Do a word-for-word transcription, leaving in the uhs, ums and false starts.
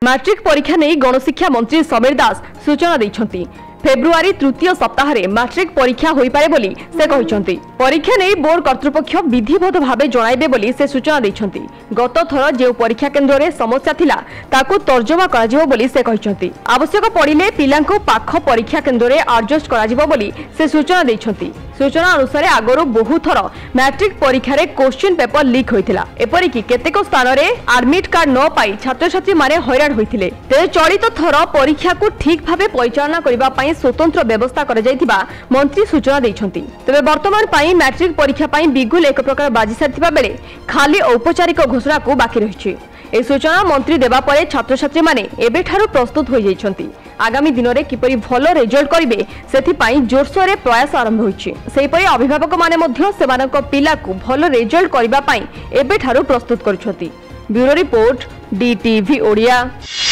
Matric परीक्षा नहीं गणशिक्षा मंत्री समीर दास सूचना देइछंती। फेब्रुआरी तृतीय सप्ताह मैट्रिक परीक्षा हो पारे बोली से कहते परीक्षा नहीं बोर्ड कर्तृपक्ष विधिवत भाव जणाइबे बोली से सूचना देइछंती। गत थर जो परीक्षा केन्द्र में समस्या थिला ताकू तर्जमा कराजिबो बोली से कहते आवश्यक पड़िले पिलांको पाख परीक्षा केन्द्र में एडजस्ट कराजिबो बोली से सूचना देइछंती। सूचना अनुसार आगरू बहु थर मैट्रिक परीक्षा रे क्वेश्चन पेपर लीक होइथिला। एपरिकी केतेक स्थान रे एडमिट कार्ड न पाई छात्र छात्री माने हैरान होइथिले। ते चलित थर परीक्षा को ठीक भाबे परिचालना करिबा पई स्वतंत्र व्यवस्था कर जाइथिबा मंत्री सूचना देइछंती। तबे वर्तमान पई मैट्रिक परीक्षा पई बिगुल एक प्रकार बाजी साथिबा बेले खाली औपचारिक घोषणा को बाकी रहिछि। ए सूचना मंत्री देबा परे छात्र छात्री माने एबे ठारू प्रस्तुत होई जाइछंती। आगामी दिन में किपरि भल रिजल्ट करिवे सेथिपाई जोरसोर रे प्रयास आरंभ होइछि। सेहिपरि अभिभावक माने मध्य सेमानक पिला को भल रिजल्ट करिबा पई एबे ठारू प्रस्तुत करूछंती। Bureau report D TV Odia.